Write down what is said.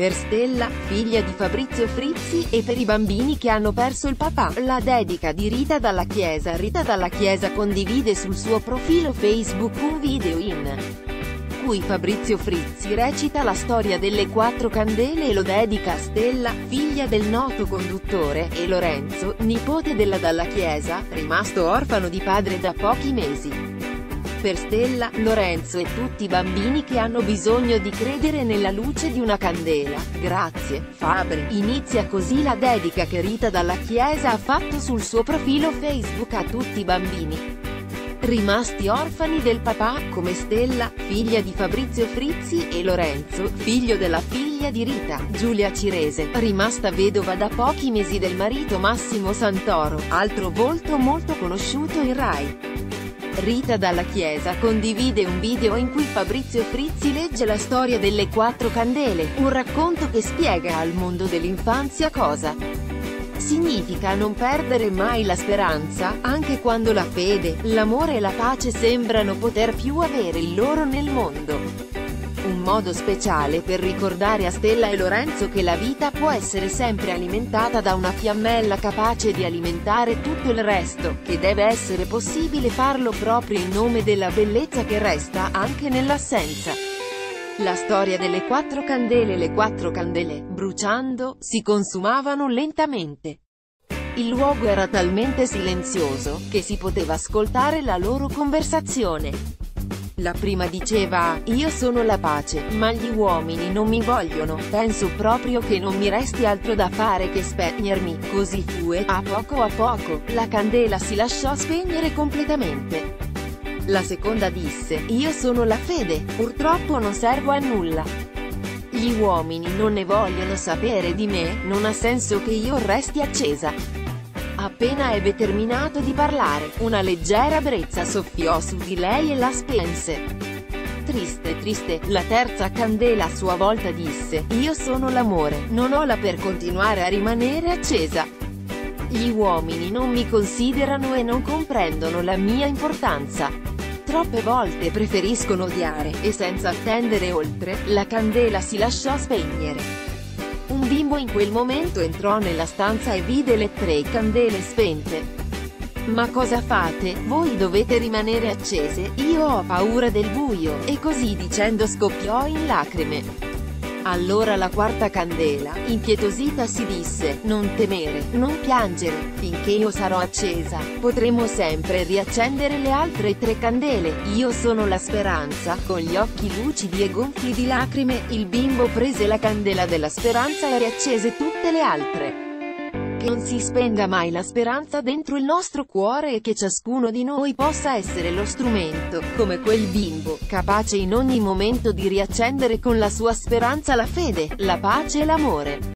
Per Stella, figlia di Fabrizio Frizzi, e per i bambini che hanno perso il papà, la dedica di Rita Dalla Chiesa. Rita Dalla Chiesa condivide sul suo profilo Facebook un video in cui Fabrizio Frizzi recita la storia delle 4 candele e lo dedica a Stella, figlia del noto conduttore, e Lorenzo, nipote della Dalla Chiesa, rimasto orfano di padre da pochi mesi. Per Stella, Lorenzo e tutti i bambini che hanno bisogno di credere nella luce di una candela. Grazie, Fabre. Inizia così la dedica che Rita Dalla Chiesa ha fatto sul suo profilo Facebook a tutti i bambini rimasti orfani del papà, come Stella, figlia di Fabrizio Frizzi, e Lorenzo, figlio della figlia di Rita, Giulia Cirese, rimasta vedova da pochi mesi del marito Massimo Santoro, altro volto molto conosciuto in Rai. Rita Dalla Chiesa condivide un video in cui Fabrizio Frizzi legge la storia delle 4 candele, un racconto che spiega al mondo dell'infanzia cosa significa non perdere mai la speranza, anche quando la fede, l'amore e la pace sembrano poter più avere il loro nel mondo. Un modo speciale per ricordare a Stella e Lorenzo che la vita può essere sempre alimentata da una fiammella capace di alimentare tutto il resto, che deve essere possibile farlo proprio in nome della bellezza che resta anche nell'assenza. La storia delle 4 candele. Le 4 candele, bruciando, si consumavano lentamente. Il luogo era talmente silenzioso che si poteva ascoltare la loro conversazione. La prima diceva: io sono la pace, ma gli uomini non mi vogliono, penso proprio che non mi resti altro da fare che spegnermi. Così fu e, a poco, la candela si lasciò spegnere completamente. La seconda disse: io sono la fede, purtroppo non servo a nulla. Gli uomini non ne vogliono sapere di me, non ha senso che io resti accesa. Appena ebbe terminato di parlare, una leggera brezza soffiò su di lei e la spense. Triste, la terza candela a sua volta disse: io sono l'amore, non ho la per continuare a rimanere accesa. Gli uomini non mi considerano e non comprendono la mia importanza. Troppe volte preferiscono odiare, e senza attendere oltre, la candela si lasciò spegnere. Un bimbo in quel momento entrò nella stanza e vide le 3 candele spente. Ma cosa fate? Voi dovete rimanere accese, io ho paura del buio, e così dicendo scoppiò in lacrime. Allora la quarta candela, impietosita, si disse: non temere, non piangere, finché io sarò accesa, potremo sempre riaccendere le altre 3 candele, io sono la speranza. Con gli occhi lucidi e gonfi di lacrime, il bimbo prese la candela della speranza e riaccese tutte le altre. Che non si spenga mai la speranza dentro il nostro cuore e che ciascuno di noi possa essere lo strumento, come quel bimbo, capace in ogni momento di riaccendere con la sua speranza la fede, la pace e l'amore.